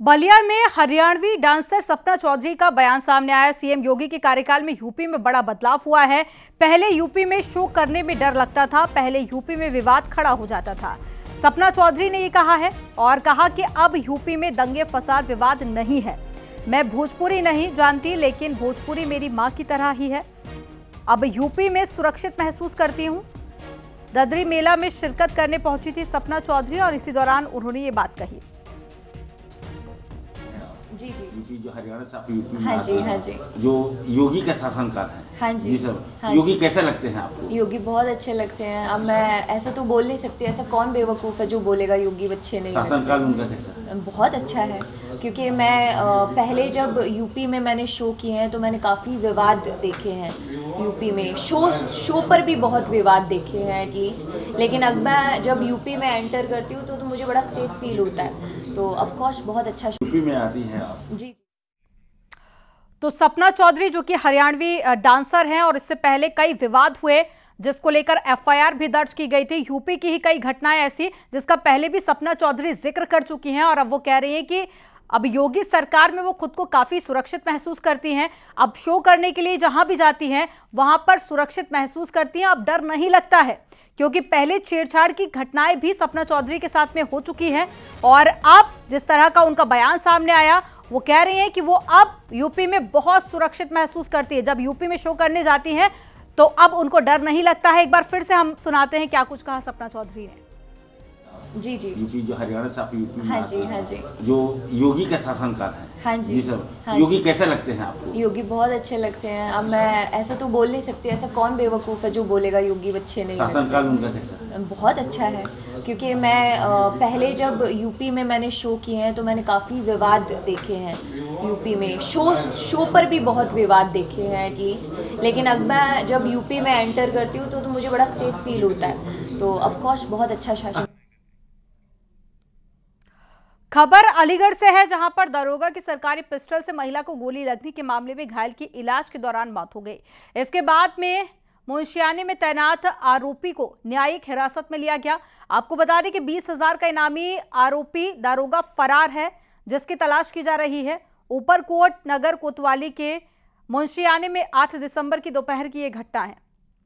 बलिया में हरियाणवी डांसर सपना चौधरी का बयान सामने आया। सीएम योगी के कार्यकाल में यूपी में बड़ा बदलाव हुआ है। पहले यूपी में शो करने में डर लगता था, पहले यूपी में विवाद खड़ा हो जाता था। सपना चौधरी ने ये कहा है और कहा कि अब यूपी में दंगे फसाद विवाद नहीं है। मैं भोजपुरी नहीं जानती, लेकिन भोजपुरी मेरी माँ की तरह ही है। अब यूपी में सुरक्षित महसूस करती हूँ। ददरी मेला में शिरकत करने पहुंची थी सपना चौधरी और इसी दौरान उन्होंने ये बात कही। जी जी यूपी जो हरियाणा से आप यूपी में हाँ आते जी हैं, हाँ जी जो योगी का शासनकाल है। हाँ जी सर, हाँ योगी जी। कैसे लगते हैं आपको? योगी बहुत अच्छे लगते हैं। अब मैं ऐसा तो बोल नहीं सकती, ऐसा कौन बेवकूफ़ है जो बोलेगा योगी अच्छे नहीं शासनकाल लगते। उनका कैसा? बहुत अच्छा है, क्योंकि मैं पहले जब यूपी में मैंने शो किए हैं तो मैंने काफ़ी विवाद देखे हैं। यूपी में शो पर भी बहुत विवाद देखे हैं एटलीस्ट, लेकिन अब मैं जब यूपी में एंटर करती हूँ तो मुझे बड़ा सेफ फील होता है। तो ऑफकोर्स बहुत अच्छा यूपी में आती हैं आप। जी। तो सपना चौधरी जो कि हरियाणवी डांसर हैं और इससे पहले कई विवाद हुए जिसको लेकर एफआईआर भी दर्ज की गई थी। यूपी की ही कई घटनाएं ऐसी जिसका पहले भी सपना चौधरी जिक्र कर चुकी हैं और अब वो कह रही हैं कि अब योगी सरकार में वो खुद को काफी सुरक्षित महसूस करती हैं। अब शो करने के लिए जहां भी जाती हैं वहां पर सुरक्षित महसूस करती हैं। अब डर नहीं लगता है, क्योंकि पहले छेड़छाड़ की घटनाएं भी सपना चौधरी के साथ में हो चुकी हैं। और अब जिस तरह का उनका बयान सामने आया, वो कह रही हैं कि वो अब यूपी में बहुत सुरक्षित महसूस करती है। जब यूपी में शो करने जाती हैं तो अब उनको डर नहीं लगता है। एक बार फिर से हम सुनाते हैं क्या कुछ कहा सपना चौधरी ने। जी जी यूपी जो हरियाणा से आप यूपी में हाँ आते जी हैं, हाँ जी। जो योगी का शासनकाल है। हाँ जी सर, हाँ योगी जी। कैसे लगते हैं आपको? योगी बहुत अच्छे लगते हैं। अब मैं ऐसा तो बोल नहीं सकती, ऐसा कौन बेवकूफ़ है जो बोलेगा योगी अच्छे नहीं शासनकाल लगते। उनका कैसा? बहुत अच्छा है, क्योंकि मैं पहले जब यूपी में मैंने शो किए हैं तो मैंने काफ़ी विवाद देखे हैं। यूपी में शो पर भी बहुत विवाद देखे हैं एटलीस्ट, लेकिन अब मैं जब यूपी में एंटर करती हूँ तो मुझे बड़ा सेफ फील होता है। तो ऑफकोर्स बहुत अच्छा शासन। खबर अलीगढ़ से है, जहां पर दरोगा की सरकारी पिस्टल से महिला को गोली लगने के मामले में घायल की इलाज के दौरान मौत हो गई। इसके बाद में मुंशियाने में तैनात आरोपी को न्यायिक हिरासत में लिया गया। आपको बता दें कि 20,000 का इनामी आरोपी दारोगा फरार है, जिसकी तलाश की जा रही है। ऊपरकोट नगर कोतवाली के मुंशियाने में 8 दिसंबर की दोपहर की यह घटना है।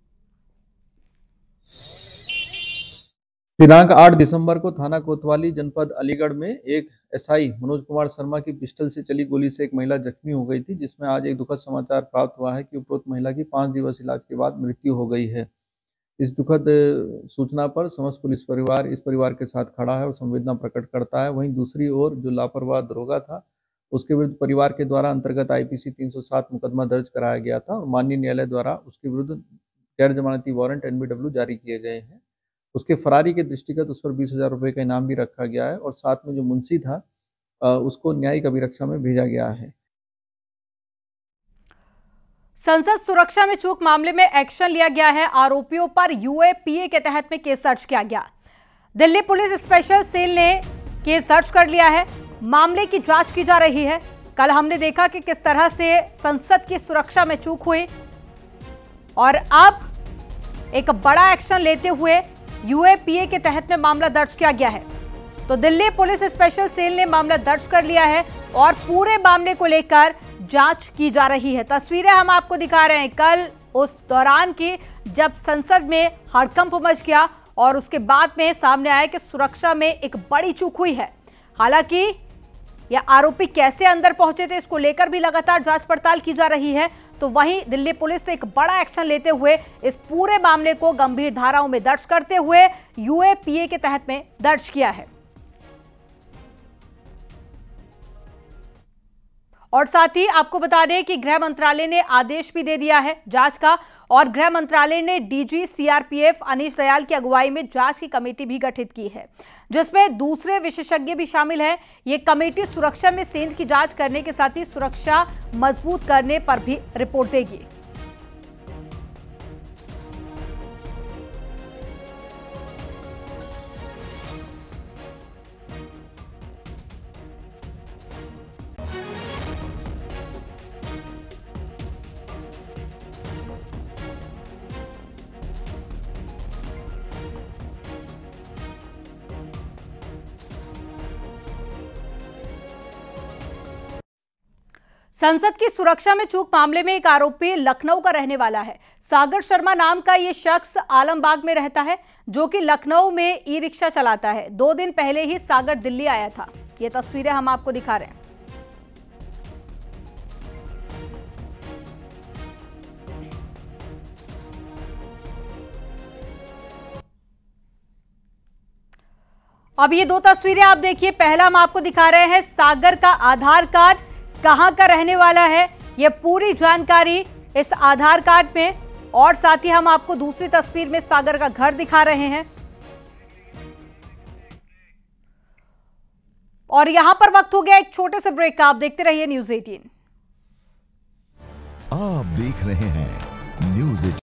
दिनांक 8 दिसंबर को थाना कोतवाली जनपद अलीगढ़ में एक एसआई मनोज कुमार शर्मा की पिस्टल से चली गोली से एक महिला जख्मी हो गई थी, जिसमें आज एक दुखद समाचार प्राप्त हुआ है कि उपरोक्त महिला की 5 दिवस इलाज के बाद मृत्यु हो गई है। इस दुखद सूचना पर समस्त पुलिस परिवार इस परिवार के साथ खड़ा है और संवेदना प्रकट करता है। वहीं दूसरी ओर जो लापरवाह दरोगा था, उसके विरुद्ध परिवार के द्वारा अंतर्गत आईपीसी 307 मुकदमा दर्ज कराया गया था और माननीय न्यायालय द्वारा उसके विरुद्ध गैर जमानती वारंट एनबीडब्ल्यू जारी किए गए हैं। उसके फरारी के दृष्टिगत उस पर 20,000 रुपये का इनाम भी रखा गया है और साथ में जो मुंशी था उसको न्यायिक अभिरक्षा में भेजा गया है। संसद सुरक्षा में चूक मामले में एक्शन लिया गया है। आरोपियों पर यूएपीए के तहत में केस दर्ज किया गया। दिल्ली पुलिस स्पेशल सेल ने केस दर्ज कर लिया है। मामले की जांच की जा रही है। कल हमने देखा कि किस तरह से संसद की सुरक्षा में चूक हुई और अब एक बड़ा एक्शन लेते हुए यूएपीए के तहत में मामला दर्ज किया गया है। तो दिल्ली पुलिस स्पेशल सेल ने मामला दर्ज कर लिया है और पूरे मामले को लेकर जांच की जा रही है। तस्वीरें हम आपको दिखा रहे हैं कल उस दौरान की जब संसद में हड़कंप मच गया और उसके बाद में सामने आया कि सुरक्षा में एक बड़ी चूक हुई है। हालांकि यह आरोपी कैसे अंदर पहुंचे थे, इसको लेकर भी लगातार जांच पड़ताल की जा रही है। तो वहीं दिल्ली पुलिस ने एक बड़ा एक्शन लेते हुए इस पूरे मामले को गंभीर धाराओं में दर्ज करते हुए यूएपीए के तहत में दर्ज किया है। और साथ ही आपको बता दें कि गृह मंत्रालय ने आदेश भी दे दिया है जांच का और गृह मंत्रालय ने डीजी सीआरपीएफ अनीश दयाल की अगुवाई में जांच की कमेटी भी गठित की है, जिसमें दूसरे विशेषज्ञ भी शामिल हैं। ये कमेटी सुरक्षा में सेंध की जांच करने के साथ ही सुरक्षा मजबूत करने पर भी रिपोर्ट देगी। संसद की सुरक्षा में चूक मामले में एक आरोपी लखनऊ का रहने वाला है। सागर शर्मा नाम का ये शख्स आलमबाग में रहता है, जो कि लखनऊ में ई रिक्शा चलाता है। 2 दिन पहले ही सागर दिल्ली आया था। ये तस्वीरें हम आपको दिखा रहे हैं। अब ये 2 तस्वीरें आप देखिए। पहला हम आपको दिखा रहे हैं सागर का आधार कार्ड, कहां का रहने वाला है, ये पूरी जानकारी इस आधार कार्ड में, और साथ ही हम आपको दूसरी तस्वीर में सागर का घर दिखा रहे हैं। और यहां पर वक्त हो गया एक छोटे से ब्रेक का। आप देखते रहिए न्यूज़ 18। आप देख रहे हैं न्यूज़ 18।